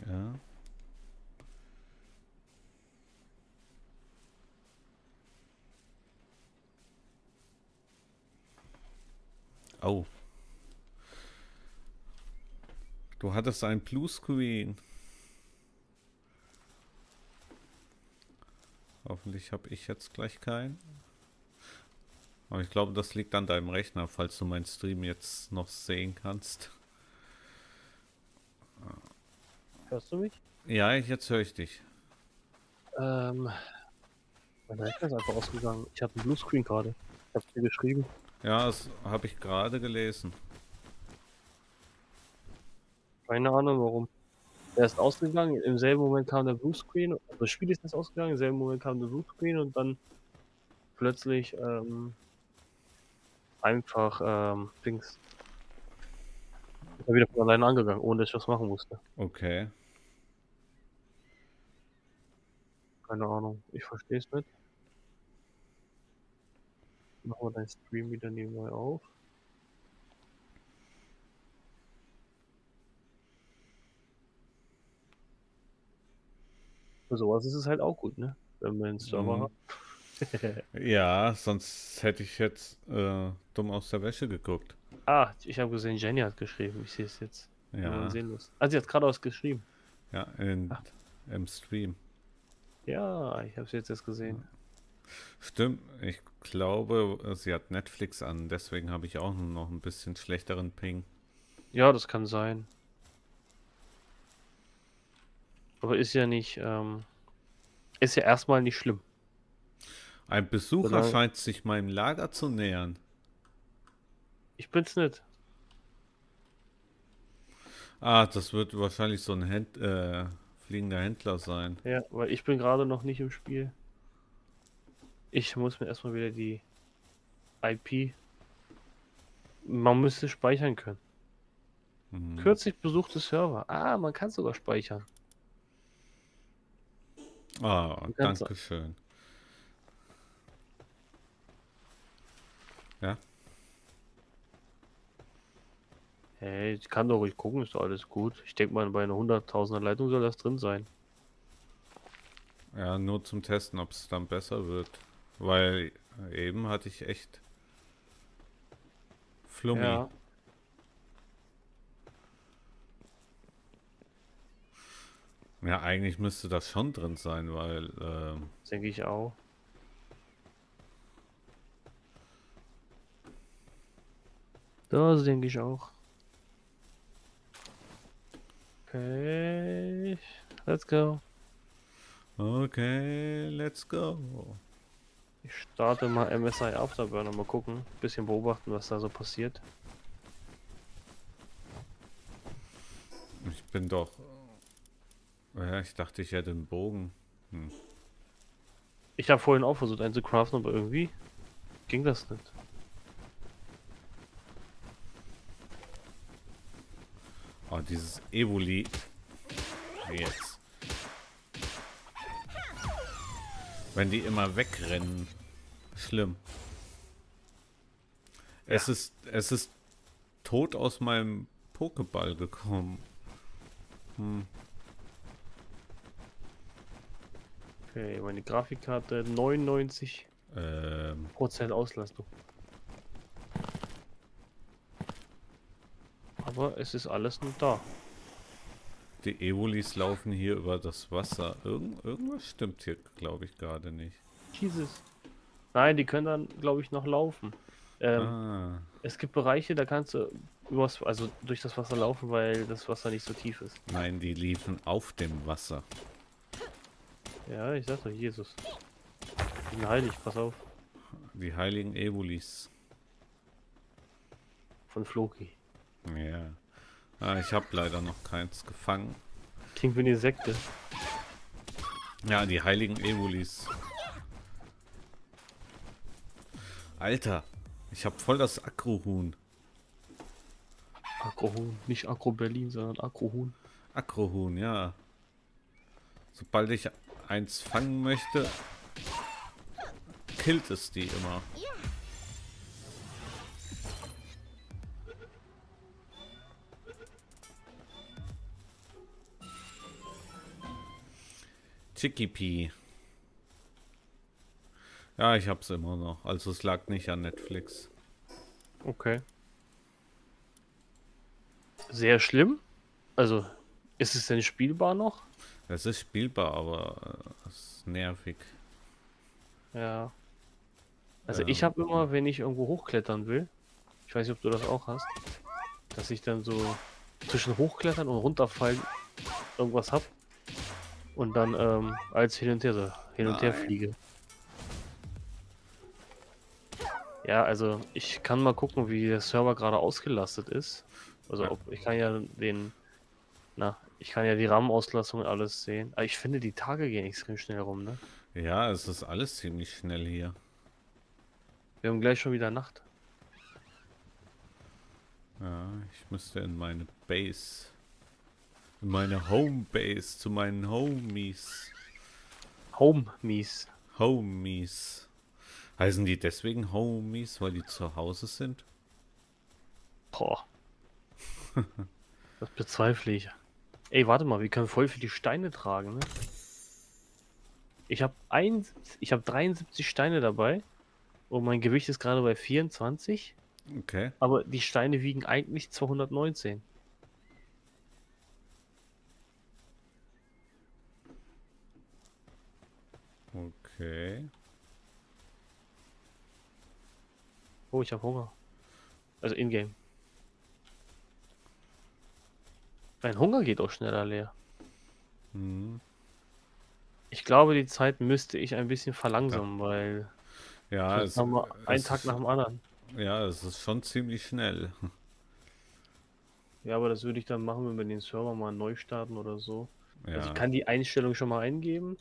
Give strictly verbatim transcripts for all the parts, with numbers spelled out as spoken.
Ja. Oh. Du hattest ein Bluescreen. Hoffentlich habe ich jetzt gleich keinen. Aber ich glaube, das liegt an deinem Rechner, falls du meinen Stream jetzt noch sehen kannst. Hörst du mich? Ja, jetzt höre ich dich. Ähm, mein Rechner ist einfach ausgegangen. Ich habe einen Bluescreen gerade. Ich habe dir geschrieben. Ja, das habe ich gerade gelesen. Keine Ahnung warum. Der ist ausgegangen, im selben Moment kam der Bluescreen. Also das Spiel ist nicht ausgegangen, im selben Moment kam der Bluescreen und dann plötzlich ähm, einfach ähm, Dings. Ist er wieder von alleine angegangen, ohne dass ich was machen musste. Okay. Keine Ahnung. Ich verstehe es nicht. Machen wir deinen Stream wieder nebenbei auf. Für sowas ist es halt auch gut, ne? Wenn wir einen Server Mhm. haben. Ja, sonst hätte ich jetzt äh, dumm aus der Wäsche geguckt. Ah, ich habe gesehen, Jenny hat geschrieben. Ich sehe es jetzt. Wenn man Ja, sehen muss. Ah, sie hat gerade was geschrieben. ja, in, Ah, im Stream. ja, ich habe es jetzt erst gesehen. Stimmt, ich glaube, sie hat Netflix an, deswegen habe ich auch noch ein bisschen schlechteren Ping. Ja, das kann sein. Aber ist ja nicht, ähm, ist ja erstmal nicht schlimm. Ein Besucher Solange, scheint sich meinem Lager zu nähern. ich bin's nicht. Ah, das wird wahrscheinlich so ein Händ äh, fliegender Händler sein. Ja, weil ich bin gerade noch nicht im Spiel. Ich muss mir erstmal wieder die I P. Man müsste speichern können. Mhm. Kürzlich besuchte Server. Ah, man kann sogar speichern. Ah, Man kann's, danke schön. Ja, hey, ich kann doch ruhig gucken, ist doch alles gut. Ich denke mal, bei einer hunderttausender Leitung soll das drin sein. ja, nur zum Testen, ob es dann besser wird. Weil eben hatte ich echt Flummi. Ja, Ja, eigentlich müsste das schon drin sein, weil ähm, denke ich auch. Das denke ich auch. Okay, let's go. okay, let's go. Ich starte mal M S I Afterburner, mal gucken. Bisschen beobachten, was da so passiert. Ich bin doch. Ja, ich dachte, ich hätte einen Bogen. Hm. Ich habe vorhin auch versucht einzucraften, aber irgendwie ging das nicht. Oh, dieses Evoli. Jetzt. Wenn die immer wegrennen. Schlimm. Ja. Es ist, es ist tot aus meinem Pokéball gekommen. Hm. Okay, meine Grafikkarte neunundneunzig Ähm, Prozent Auslastung. Aber es ist alles noch da. die Evolis laufen hier über das Wasser. Irgend, irgendwas stimmt hier, glaube ich, gerade nicht. Jesus. Nein, die können dann, glaube ich, noch laufen. Ähm, Ah, es gibt Bereiche, da kannst du übers, also durch das Wasser laufen, weil das Wasser nicht so tief ist. nein, die liefen auf dem Wasser. Ja, ich sag doch, Jesus. Ich bin heilig, pass auf. Die heiligen Evolis. Von Floki. Ja. Ah, ich habe leider noch keins gefangen. Klingt wie eine Sekte. Ja, die heiligen Evolis. Alter, ich habe voll das Akrohuhn. Agrohuhn. Nicht Agro Berlin, sondern Agrohuhn. Akrohuhn, ja. Sobald ich eins fangen möchte, killt es die immer. Chickpea. Ja, ich hab's immer noch. Also es lag nicht an Netflix. Okay. Sehr schlimm. Also, ist es denn spielbar noch? Es ist spielbar, aber äh, es ist nervig. Ja. Also ich Ähm, habe immer, wenn ich irgendwo hochklettern will, ich weiß nicht, ob du das auch hast, dass ich dann so zwischen hochklettern und runterfallen irgendwas hab und dann ähm, als hin und her so hin und her nein. fliege. Ja, also ich kann mal gucken, wie der Server gerade ausgelastet ist. Also Ja, ob ich kann ja den, na, ich kann ja die RAM-Auslastung und alles sehen. Aber ich finde, die Tage gehen extrem schnell rum, ne? ja, es ist alles ziemlich schnell hier. Wir haben gleich schon wieder Nacht. Ja, ich müsste in meine Base. In meine Homebase zu meinen Homies. Home mies. Homies. Heißen die deswegen Homies, weil die zu Hause sind? Boah, das bezweifle ich. Ey, warte mal, wir können voll viele Steine tragen, ne? Ich habe ein, ich habe dreiundsiebzig Steine dabei und mein Gewicht ist gerade bei vierundzwanzig, Okay. aber die Steine wiegen eigentlich zweihundertneunzehn. Okay. Oh, ich habe Hunger. Also in-game. Mein Hunger geht auch schneller leer. Hm. Ich glaube, die Zeit müsste ich ein bisschen Ja, verlangsamen, weil ja sonst es, haben wir einen es Tag ist, nach dem anderen. ja, es ist schon ziemlich schnell. Ja, aber das würde ich dann machen, wenn wir den Server mal neu starten oder so. Also ich Ja, kann die Einstellung schon mal eingeben.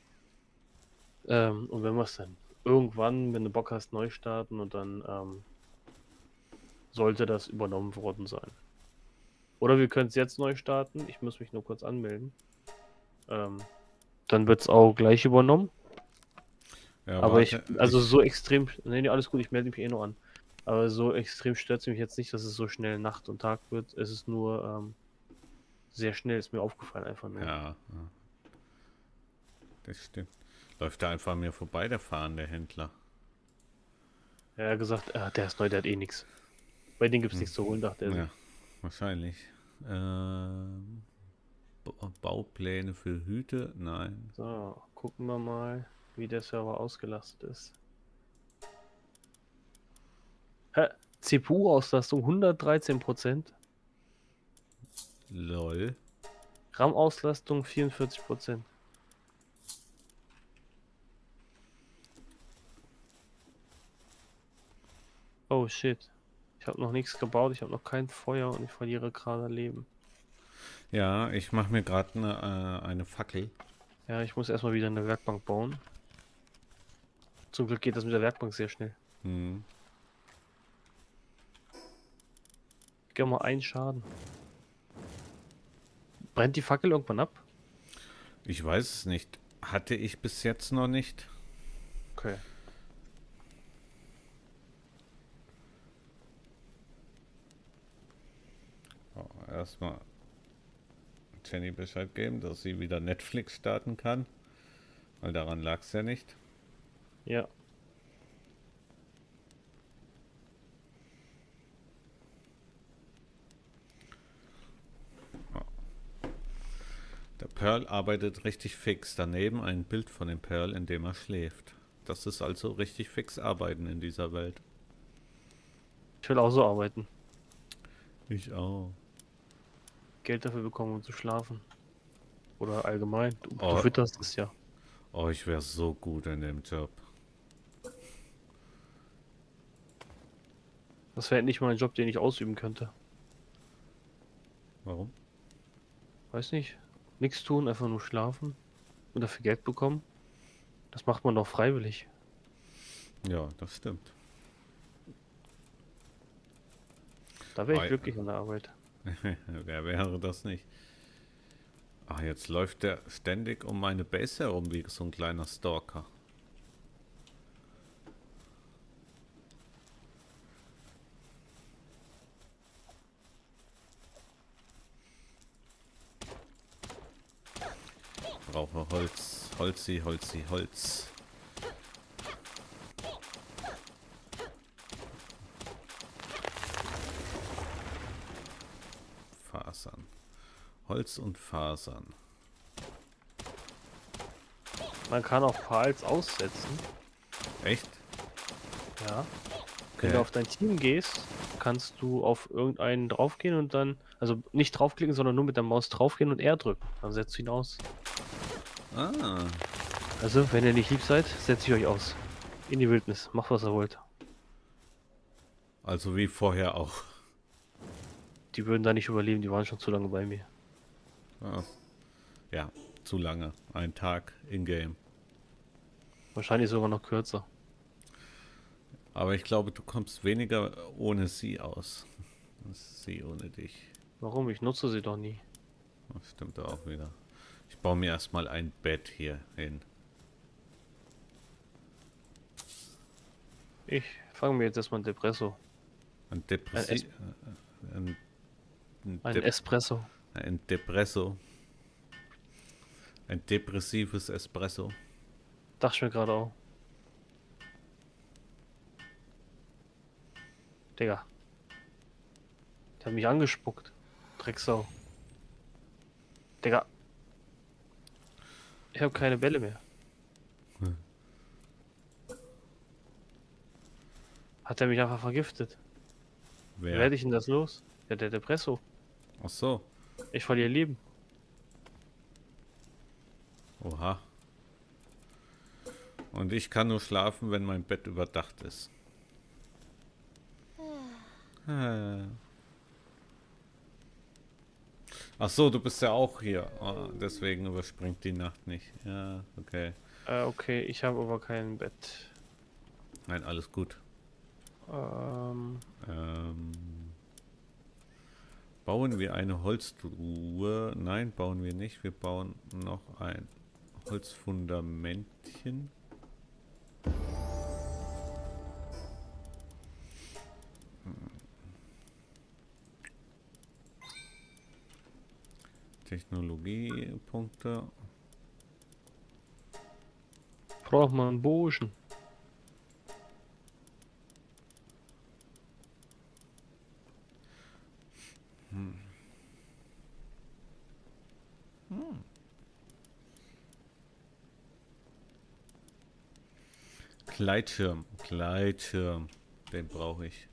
Ähm, und wenn wir es dann irgendwann, wenn du Bock hast, neu starten und dann ähm, sollte das übernommen worden sein. Oder wir können es jetzt neu starten. Ich muss mich nur kurz anmelden. Ähm, dann wird es auch gleich übernommen. ja, Aber ich, warte, also ich, so extrem, nee, nee, alles gut, ich melde mich eh nur an. Aber so extrem stört es mich jetzt nicht, dass es so schnell Nacht und Tag wird. Es ist nur ähm, sehr schnell, ist mir aufgefallen einfach nur. ja, ja, das stimmt. Läuft da einfach an mir vorbei, der fahrende Händler. Er hat gesagt, äh, der ist neu, der hat eh nichts. Bei denen gibt es Hm. nichts zu holen, dachte er Ja, sich. wahrscheinlich. Ähm, Ba- Baupläne für Hüte? Nein. So, gucken wir mal, wie der Server ausgelastet ist. Hä? C P U-Auslastung hundertdreizehn Prozent. Lol. RAM-Auslastung vierundvierzig Prozent. Oh shit. Ich habe noch nichts gebaut, ich habe noch kein Feuer und ich verliere gerade Leben. Ja, ich mache mir gerade eine, äh, eine Fackel. Ja, ich muss erstmal wieder eine Werkbank bauen. Zum Glück geht das mit der Werkbank sehr schnell. Hm. Ich gebe mal einen Schaden. Brennt die Fackel irgendwann ab? Ich weiß es nicht. Hatte ich bis jetzt noch nicht. Okay. Oh, erstmal Jenny Bescheid geben, dass sie wieder Netflix starten kann. Weil daran lag es ja nicht. Ja. Der Pearl arbeitet richtig fix. Daneben ein Bild von dem Pearl, in dem er schläft. Das ist also richtig fix arbeiten in dieser Welt. Ich will auch so arbeiten. Ich auch. Geld dafür bekommen, um zu schlafen. Oder allgemein. Du, du Oh, fütterst es ja. oh, ich wäre so gut in dem Job. Das wäre endlich mal ein Job, den ich ausüben könnte. Warum? Weiß nicht. Nichts tun, einfach nur schlafen und dafür Geld bekommen. Das macht man doch freiwillig. Ja, das stimmt. Da wäre Oh, ich glücklich an der Arbeit. wer wäre das nicht? Ah, jetzt läuft der ständig um meine Base herum wie so ein kleiner Stalker. Brauche Holz. Holzi, Holzi, Holz. Fasern. Holz und Fasern. Man kann auch Pals aussetzen. Echt? Ja. Wenn Okay. du auf dein Team gehst, kannst du auf irgendeinen draufgehen und dann, also nicht draufklicken, sondern nur mit der Maus draufgehen und R drücken. Dann setzt du ihn aus. Ah, Also, wenn ihr nicht lieb seid, setzt ich euch aus. In die Wildnis. Macht, was ihr wollt. also wie vorher auch. Die würden da nicht überleben, die waren schon zu lange bei mir. Ah. Ja, zu lange. Ein Tag in-game. Wahrscheinlich sogar noch kürzer. Aber ich glaube, du kommst weniger ohne sie aus. als Sie ohne dich. Warum? Ich nutze sie doch nie. Das stimmt auch wieder. Ich baue mir erstmal ein Bett hier hin. Ich fange mir jetzt erstmal ein Depresso. Ein Ein, Depressi es äh, ein, ein, ein Dep Espresso. ein Depresso. Ein depressives Espresso. Dachte ich mir gerade auch. Digga. Der hat mich angespuckt. Drecksau. Digga. Ich habe keine Bälle mehr. Hm. Hat er mich einfach vergiftet? Wer Wer? werde ich denn das los? Ja, der Depresso. Ach so. Ich verliere Leben. Oha. Und ich kann nur schlafen, wenn mein Bett überdacht ist. Ah. Ach so, du bist ja auch hier. Ah, deswegen überspringt die Nacht nicht. Ja, okay. Äh, okay, ich habe aber kein Bett. Nein, alles gut. Ähm, Ähm, bauen wir eine Holztruhe? Nein, bauen wir nicht. Wir bauen noch ein Holzfundamentchen. Technologiepunkte. braucht man einen Bogen. Hm. Hm. Gleitschirm. Gleitschirm. Den brauche ich.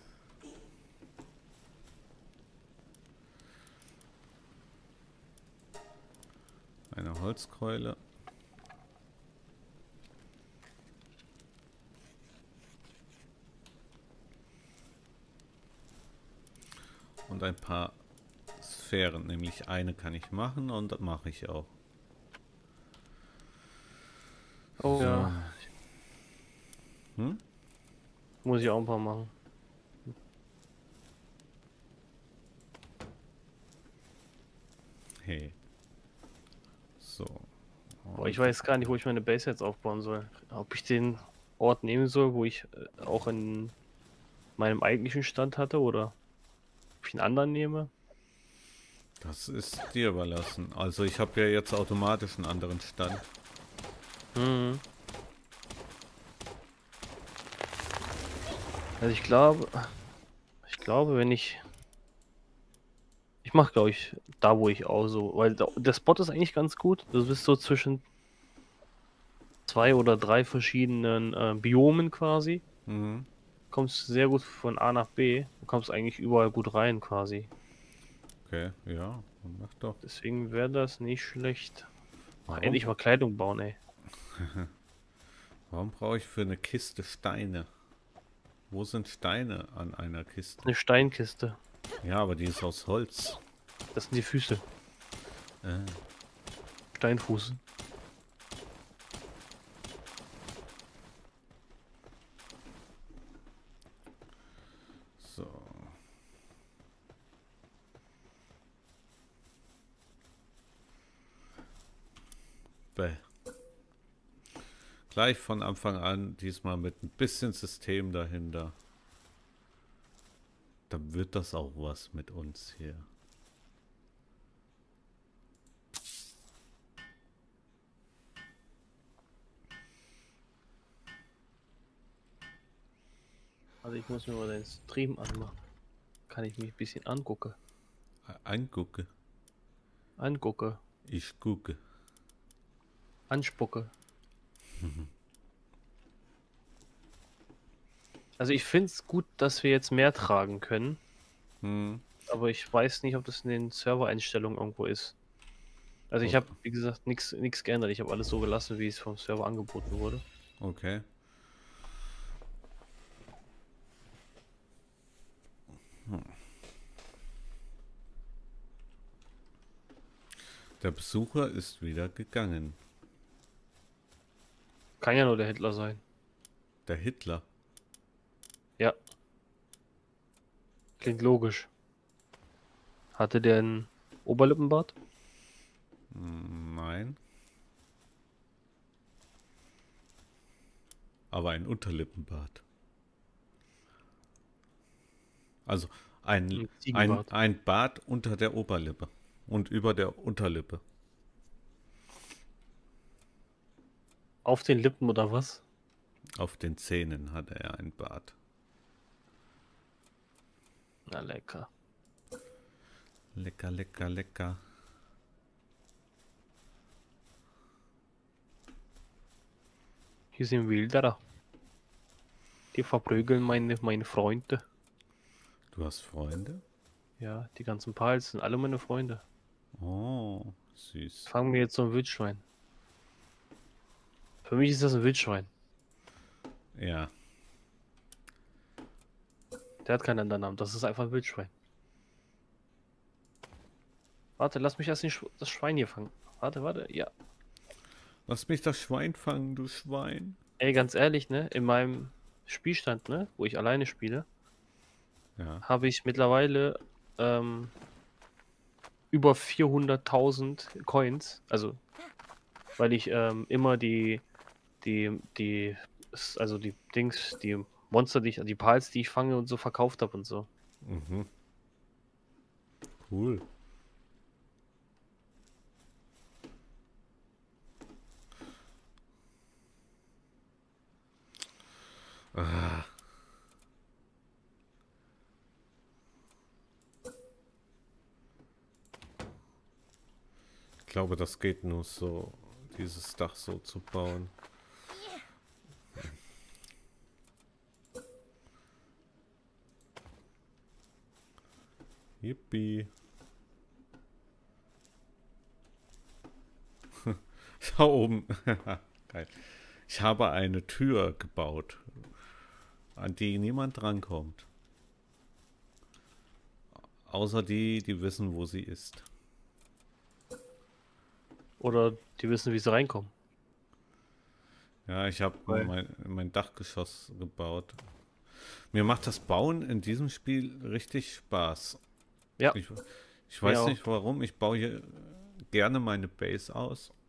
Eine Holzkeule. Und ein paar Sphären. Nämlich eine kann ich machen und das mache ich auch. Oh So. ja, Hm? muss ich auch ein paar machen. Hey. So. Boah, ich weiß gar nicht, wo ich meine Base jetzt aufbauen soll. Ob ich den Ort nehmen soll, wo ich äh, auch in meinem eigentlichen Stand hatte, oder ob ich einen anderen nehme. Das ist dir überlassen. Also ich habe ja jetzt automatisch einen anderen Stand. Mhm. Also ich glaube, ich glaube, wenn ich, ich mache, glaube ich, da, wo ich auch so, weil da, der Spot ist eigentlich ganz gut. Du bist so zwischen zwei oder drei verschiedenen äh, Biomen quasi. Mhm. Kommst sehr gut von A nach B. Du kommst eigentlich überall gut rein quasi. Okay, ja, mach doch. Deswegen wäre das nicht schlecht. Ach, Warum, endlich mal Kleidung bauen, ey. warum brauche ich für eine Kiste Steine? Wo sind Steine an einer Kiste? Eine Steinkiste. Ja, aber die ist aus Holz. Das sind die Füße. Äh, Steinfuß. so. Bäh. Gleich von Anfang an, diesmal mit ein bisschen System dahinter. Dann wird das auch was mit uns hier. Also ich muss mir mal den Stream anmachen. Kann ich mich ein bisschen angucken. Angucke. Angucke. Ich gucke. Anspucke. Also ich finde es gut, dass wir jetzt mehr tragen können. Hm. Aber ich weiß nicht, ob das in den Servereinstellungen irgendwo ist. Also ich Oh. habe, wie gesagt, nichts nichts geändert. Ich habe alles so gelassen, wie es vom Server angeboten wurde. Okay. Hm. Der Besucher ist wieder gegangen. Kann ja nur der Hitler sein. Der Hitler. Ja. Klingt logisch. Hatte der einen Oberlippenbart? Hm, nein. Aber ein Unterlippenbart. Also ein, Ein ein, Ziegenbart. ein Bart unter der Oberlippe und über der Unterlippe. Auf den Lippen oder was? Auf den Zähnen hatte er ein Bart. Na lecker. Lecker, lecker, lecker. Hier sind Wilderer. Die verprügeln meine, meine Freunde. Du hast Freunde? Ja, die ganzen Pals sind alle meine Freunde. Oh, süß. Fangen wir jetzt so ein Wildschwein. Für mich ist das ein Wildschwein. Ja. Der hat keinen anderen Namen. Das ist einfach ein Wildschwein. Warte, lass mich erst den Sch das Schwein hier fangen. Warte, warte, ja. Lass mich das Schwein fangen, du Schwein. Ey, ganz ehrlich, ne? In meinem Spielstand, ne? Wo ich alleine spiele, Ja. habe ich mittlerweile ähm, über vierhunderttausend Coins. Also, weil ich ähm, immer die, die, die, also die Dings, die Monster, die ich, die Pals, die ich fange und so verkauft habe und so. Mhm. Cool. Ah. Ich glaube, das geht nur so, dieses Dach so zu bauen. Yippie. Da oben. Geil. Ich habe eine Tür gebaut, an die niemand drankommt. Außer die, die wissen, wo sie ist. Oder die wissen, wie sie reinkommen. Ja, ich habe Weil- mein, mein Dachgeschoss gebaut. Mir macht das Bauen in diesem Spiel richtig Spaß. Ja. Ich, ich weiß Mir auch. nicht warum. Ich baue hier gerne meine Base aus